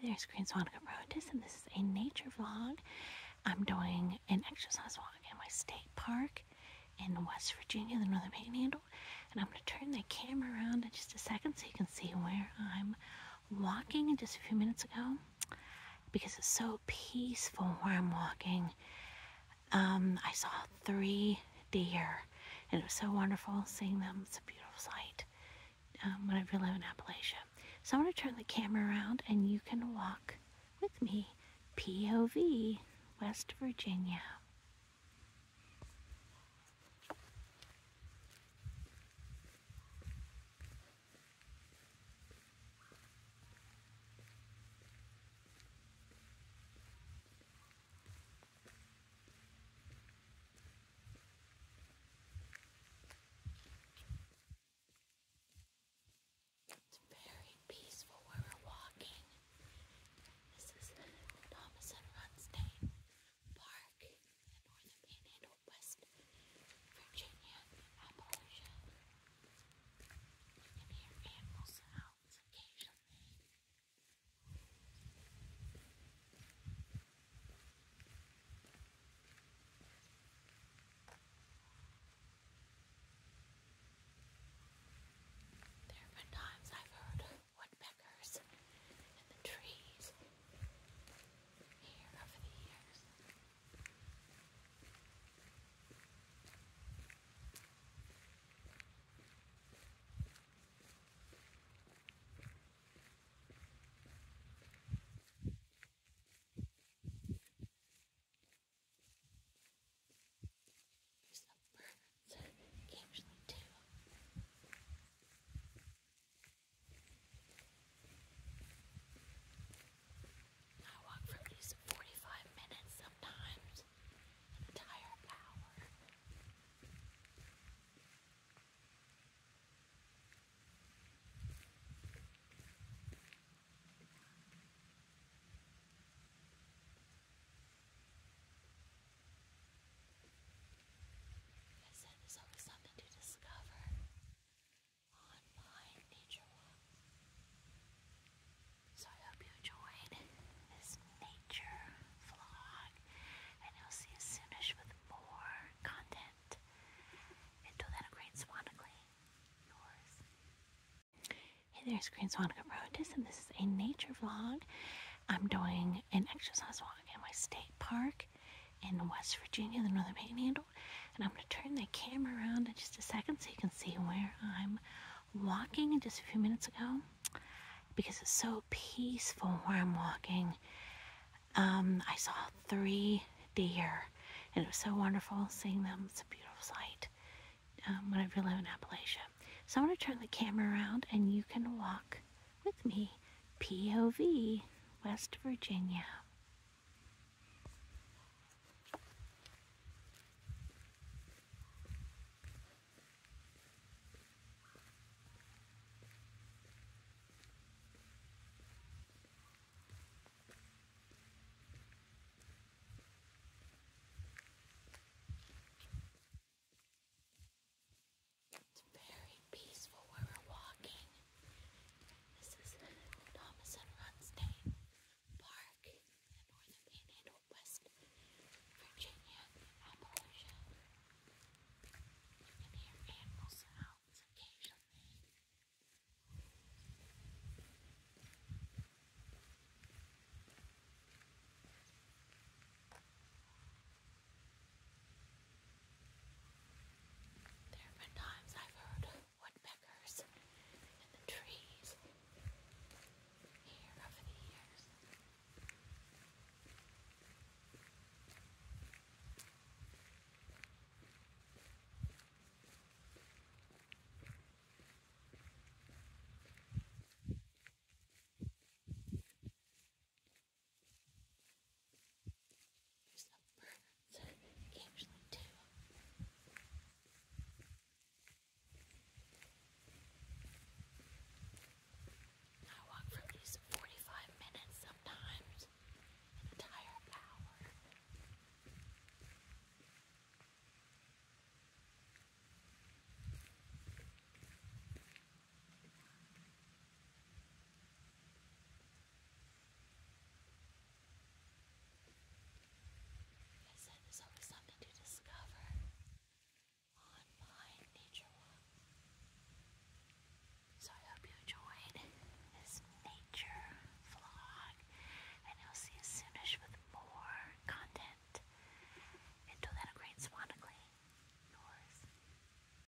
There's Green Swanica Protist, and this is a nature vlog. I'm doing an exercise walk in my state park in West Virginia, the Northern Panhandle, and I'm going to turn the camera around in just a second so you can see where I'm walking just a few minutes ago, because it's so peaceful where I'm walking. I saw 3 deer, and it was so wonderful seeing them. It's a beautiful sight whenever you live in Appalachia. So I'm going to turn the camera around and you can walk with me. POV, West Virginia. It's very peaceful where we're walking. This is Thomas and Runstein Park in the Northern Panhandle, West Virginia, Appalachia. You can hear animal sounds occasionally. There have been times I've heard woodpeckers in the trees here over the years. There's some birds occasionally too. I walk for at least 45 minutes, sometimes an entire hour. Like I said, there's always something to discover on my nature walks. So I hope you enjoyed this nature vlog, and you'll see us soonish with more content. Until then, a Green Swanica, yours. Hey, there's Green Swanica Protist, and this is a nature vlog. I'm doing an exercise walk in my state park in West Virginia, the Northern Panhandle, and I'm going to turn the camera around in just a second so you can see where I'm walking just a few minutes ago, because it's so peaceful where I'm walking. I saw 3 deer, and it was so wonderful seeing them. It's a beautiful sight whenever you live in Appalachia. So I'm going to turn the camera around and you can walk with me. POV, West Virginia.